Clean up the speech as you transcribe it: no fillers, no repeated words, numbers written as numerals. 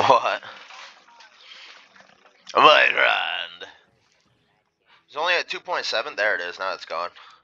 What? My grand. It's only at 2.7. There it is. Now it's gone.